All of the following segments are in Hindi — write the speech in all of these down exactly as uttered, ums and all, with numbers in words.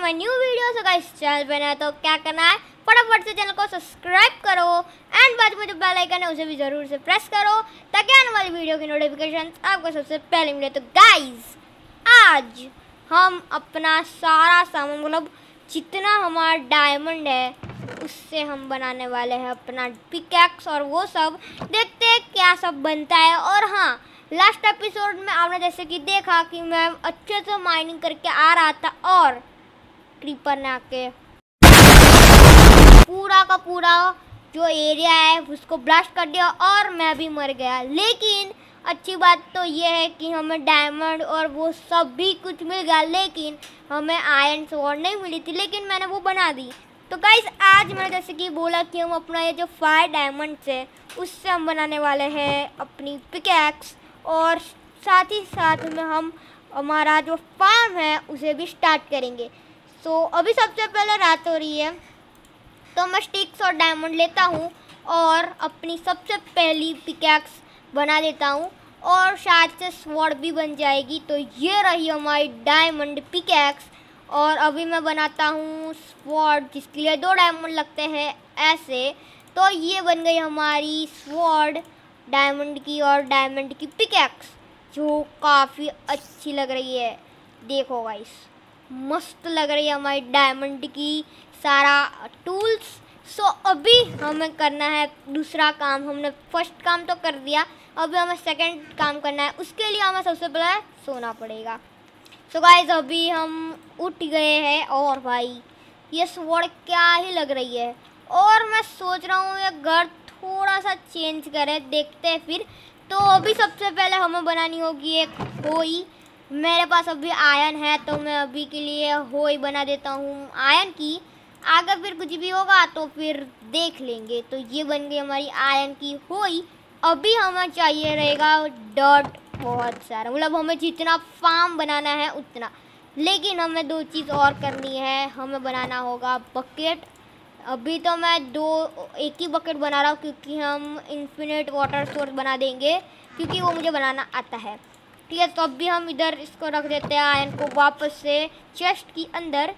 My new video. So guys channel पे नया तो क्या करना है, फटाफट से चैनल को सब्सक्राइब करो एंड बाद में जो बेल आइकन है उसे भी ज़रूर से प्रेस करो ताकि आने वाली वीडियो की नोटिफिकेशन आपको सबसे पहले मिले। तो गाइस आज हम अपना सारा सामान मतलब जितना हमारा डायमंड है उससे हम बनाने वाले हैं अपना पिकैक्स और वो सब देखते हैं क्या सब बनता है। और हाँ, लास्ट एपिसोड में आपने जैसे कि देखा कि मैं अच्छे से माइनिंग करके आ रहा था और क्रीपर ने आके पूरा का पूरा जो एरिया है उसको ब्लास्ट कर दिया और मैं भी मर गया। लेकिन अच्छी बात तो ये है कि हमें डायमंड और वो सब भी कुछ मिल गया, लेकिन हमें आयरन स्वॉर्ड नहीं मिली थी, लेकिन मैंने वो बना दी। तो गाइस आज मैंने जैसे कि बोला कि हम अपना ये जो फाइव डायमंड्स है उससे हम बनाने वाले हैं अपनी पिकैक्स और साथ ही साथ में हम हमारा जो फार्म है उसे भी स्टार्ट करेंगे। सो so, अभी सबसे पहले रात हो रही है तो मैं स्टिक्स और डायमंड लेता हूँ और अपनी सबसे पहली पिकैक्स बना लेता हूँ और शायद से स्वॉर्ड भी बन जाएगी। तो ये रही हमारी डायमंड पिकैक्स और अभी मैं बनाता हूँ स्वॉर्ड जिसके लिए दो डायमंड लगते हैं ऐसे। तो ये बन गई हमारी स्वॉर्ड डायमंड की और डायमंड की पिकैक्स जो काफ़ी अच्छी लग रही है। देखो गाइस मस्त लग रही है हमारी डायमंड की सारा टूल्स। सो so, अभी हमें करना है दूसरा काम। हमने फर्स्ट काम तो कर दिया, अभी हमें सेकंड काम करना है। उसके लिए हमें सबसे पहले सोना पड़ेगा। सो so गाइस अभी हम उठ गए हैं और भाई ये स्वॉर्ड क्या ही लग रही है। और मैं सोच रहा हूँ ये घर थोड़ा सा चेंज करें, देखते हैं फिर। तो अभी सबसे पहले हमें बनानी होगी एक होई। मेरे पास अभी आयरन है तो मैं अभी के लिए होई बना देता हूँ आयरन की। आगे फिर कुछ भी होगा तो फिर देख लेंगे। तो ये बन गई हमारी आयरन की होई। अभी हमें चाहिए रहेगा डॉट बहुत सारा, मतलब हमें जितना फार्म बनाना है उतना। लेकिन हमें दो चीज़ और करनी है, हमें बनाना होगा बकेट। अभी तो मैं दो एक ही बकेट बना रहा हूँ क्योंकि हम इन्फिनिट वाटर सोर्स बना देंगे क्योंकि वो मुझे बनाना आता है। ठीक है, तो अभी हम इधर इसको रख देते हैं आयरन को वापस से चेस्ट की अंदर।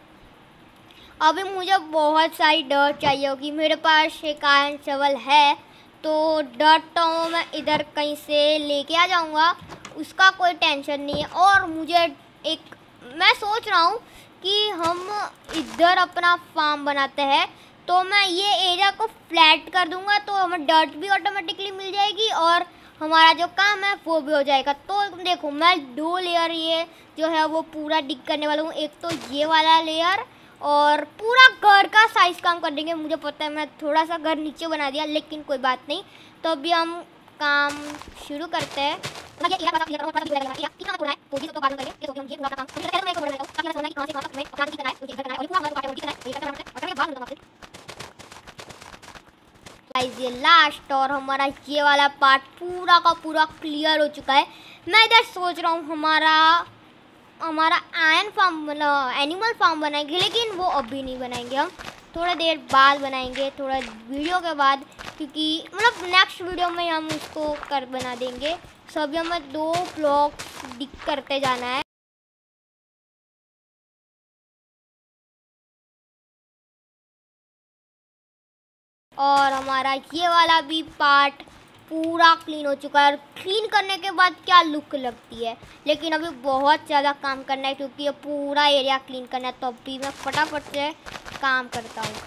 अभी मुझे बहुत सारी डर्ट चाहिए होगी, मेरे पास एक आयरन शवल है तो डर्ट तो मैं इधर कहीं से लेके आ जाऊंगा, उसका कोई टेंशन नहीं है। और मुझे एक मैं सोच रहा हूँ कि हम इधर अपना फार्म बनाते हैं तो मैं ये एरिया को फ्लैट कर दूंगा तो हमें डर्ट भी ऑटोमेटिकली मिल जाएगी और हमारा जो काम है वो भी हो जाएगा। तो देखो मैं दो लेयर ये जो है वो पूरा डिग करने वाला हूँ। एक तो ये वाला लेयर और पूरा घर का साइज काम कर देंगे। मुझे पता है मैं थोड़ा सा घर नीचे बना दिया लेकिन कोई बात नहीं। तो अभी हम काम शुरू करते हैं। ये लास्ट और हमारा ये वाला पार्ट पूरा का पूरा क्लियर हो चुका है। मैं इधर सोच रहा हूँ हमारा हमारा आयरन फार्म मतलब एनिमल फार्म बनाएंगे, लेकिन वो अभी नहीं बनाएंगे, हम थोड़ा देर बाद बनाएंगे, थोड़ा वीडियो के बाद, क्योंकि मतलब नेक्स्ट वीडियो में हम उसको कर बना देंगे। सभी हमें दो ब्लॉक डिग करते जाना है। और हमारा ये वाला भी पार्ट पूरा क्लीन हो चुका है। और क्लीन करने के बाद क्या लुक लगती है, लेकिन अभी बहुत ज़्यादा काम करना है क्योंकि ये पूरा एरिया क्लीन करना है। तो अभी मैं फटाफट से काम करता हूँ।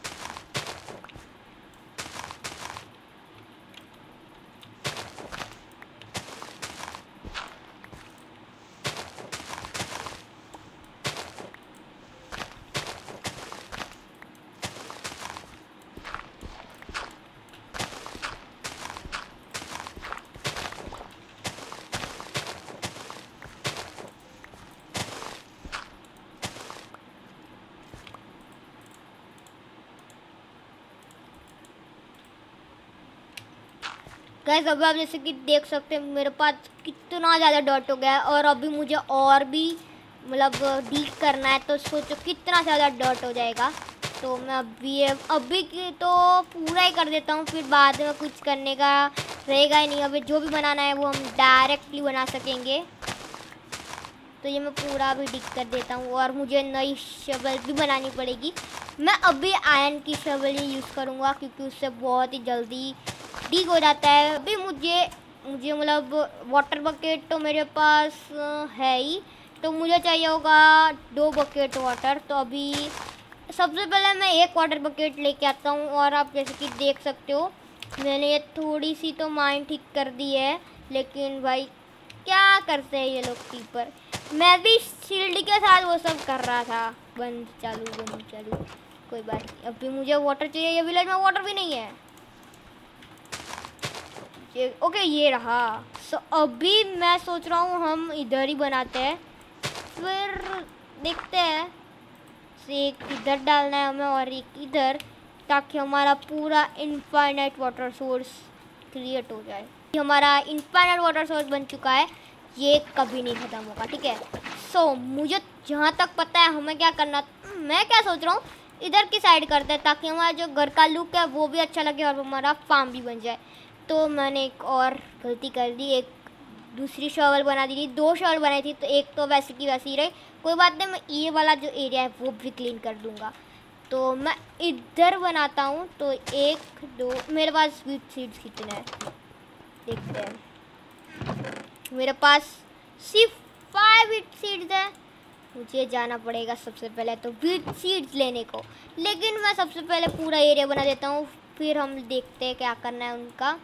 गाइस अभी आप जैसे कि देख सकते हैं मेरे पास कितना ज़्यादा डॉट हो गया है और अभी मुझे और भी मतलब डील करना है। तो सोचो कितना ज़्यादा डॉट हो जाएगा। तो मैं अभी अभी की तो पूरा ही कर देता हूँ, फिर बाद में कुछ करने का रहेगा ही नहीं। अभी जो भी बनाना है वो हम डायरेक्टली बना सकेंगे। तो ये मैं पूरा भी डिग कर देता हूँ और मुझे नई शवल भी बनानी पड़ेगी। मैं अभी आयरन की शवल ही यूज़ करूँगा क्योंकि उससे बहुत ही जल्दी डिग हो जाता है। अभी मुझे मुझे मतलब वाटर बकेट तो मेरे पास है ही, तो मुझे चाहिए होगा दो बकेट वाटर। तो अभी सबसे पहले मैं एक वाटर बकेट लेके आता हूँ और आप जैसे कि देख सकते हो मैंने ये थोड़ी सी तो माइन ठीक कर दी है, लेकिन भाई क्या करते हैं ये लोग कीपर। मैं भी शील्ड के साथ वो सब कर रहा था, बंद चालू बंद चालू, कोई बात नहीं। अभी मुझे वाटर चाहिए, ये विलेज में वाटर भी नहीं है। ये ओके ये रहा। सो अभी मैं सोच रहा हूँ हम इधर ही बनाते हैं, फिर देखते हैं। एक इधर डालना है हमें और एक इधर, ताकि हमारा पूरा इनफाइनाइट वाटर सोर्स क्रिएट हो जाए। हमारा इनफाइनाइट वाटर सोर्स बन चुका है, ये कभी नहीं ख़त्म होगा, ठीक है। सो so, मुझे जहाँ तक पता है हमें क्या करना, मैं क्या सोच रहा हूँ इधर की साइड करते हैं ताकि हमारा जो घर का लुक है वो भी अच्छा लगे और हमारा फार्म भी बन जाए। तो मैंने एक और गलती कर दी, एक दूसरी शॉवल बना दी थी, दो शॉवल बनाई थी, तो एक तो वैसे की वैसी ही रही। कोई बात नहीं, मैं ये वाला जो एरिया है वो भी क्लीन कर दूँगा। तो मैं इधर बनाता हूँ। तो एक दो, मेरे पास वीट सीड्स कितने हैं देखते हैं। मेरे पास सिर्फ फाइव वीट सीड्स है। मुझे जाना पड़ेगा सबसे पहले तो वीट सीड्स लेने को, लेकिन मैं सबसे पहले पूरा एरिया बना देता हूँ, फिर हम देखते हैं क्या करना है उनका।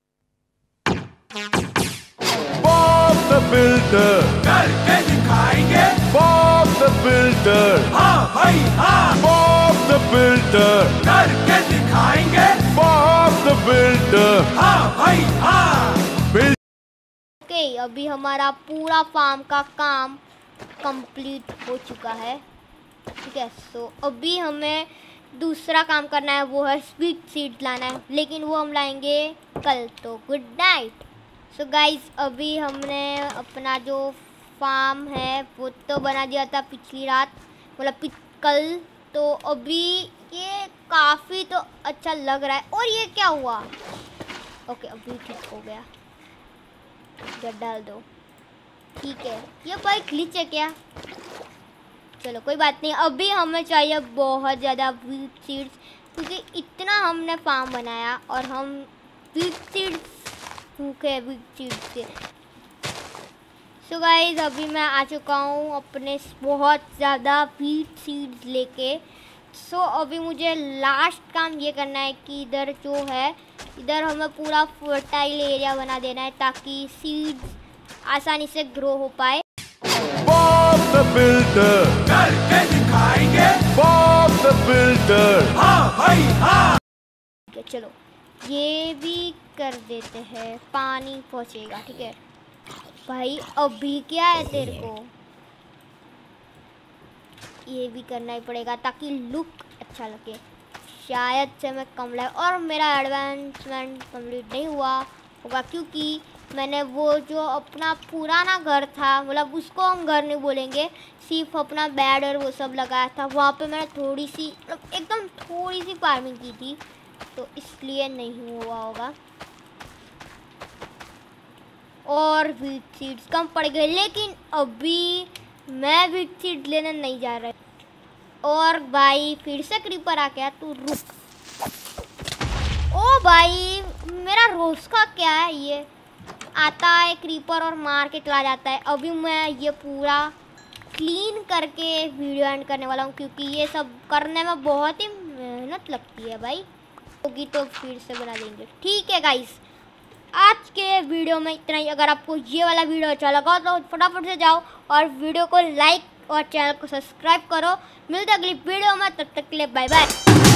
Bob the Builder करके दिखाएंगे। Bob the Builder हाँ भाई हाँ। Bob the Builder करके दिखाएंगे। Bob the Builder हाँ भाई हाँ। ओके okay, अभी हमारा पूरा फार्म का काम कंप्लीट हो चुका है, ठीक है। सो अभी हमें दूसरा काम करना है, वो है स्वीट सीड्स लाना है, लेकिन वो हम लाएंगे कल। तो गुड नाइट। सो गाइस अभी हमने अपना जो फार्म है वो तो बना दिया था पिछली रात, मतलब कल। तो अभी ये काफ़ी तो अच्छा लग रहा है। और ये क्या हुआ? ओके अभी ठीक हो गया, इधर डाल दो, ठीक है। ये भाई ग्लिच है क्या? चलो कोई बात नहीं। अभी हमें चाहिए बहुत ज़्यादा वीट सीड्स, क्योंकि इतना हमने फार्म बनाया और हम वीट सीड्स भूखे वीट सीड्स के। सो गाइस अभी मैं आ चुका हूँ अपने बहुत ज़्यादा वीट सीड्स लेके। सो अभी मुझे लास्ट काम ये करना है कि इधर जो है इधर हमें पूरा फर्टाइल एरिया बना देना है ताकि सीड्स आसानी से ग्रो हो पाए। Bob the Builder करके दिखाएंगे। Bob the Builder हाँ भाई हाँ। ठीक है चलो ये भी कर देते हैं, पानी पहुँचेगा, ठीक है भाई। अभी क्या है तेरे को, ये भी करना ही पड़ेगा ताकि लुक अच्छा लगे। शायद से मैं कम लगे और मेरा एडवांसमेंट कंप्लीट नहीं हुआ होगा क्योंकि मैंने वो जो अपना पुराना घर था, मतलब उसको हम घर नहीं बोलेंगे, सिर्फ अपना बेड और वो सब लगाया था, वहाँ पे मैंने थोड़ी सी मतलब एकदम थोड़ी सी फार्मिंग की थी, तो इसलिए नहीं हुआ होगा। और वीट सीड्स कम पड़ गए, लेकिन अभी मैं वीट सीड्स लेने नहीं जा रहा। और भाई फिर से क्रीपर आ गया, तू रुक। ओ भाई मेरा रोज का क्या है, ये आता है क्रीपर और मार के चला जाता है। अभी मैं ये पूरा क्लीन करके वीडियो एंड करने वाला हूँ क्योंकि ये सब करने में बहुत ही मेहनत लगती है भाई। होगी तो फिर से बना देंगे, ठीक है गाइस। आज के वीडियो में इतना ही। अगर आपको ये वाला वीडियो अच्छा लगा तो फटाफट से जाओ और वीडियो को लाइक और चैनल को सब्सक्राइब करो। मिलते अगली वीडियो में, तब तक के लिए बाय बाय।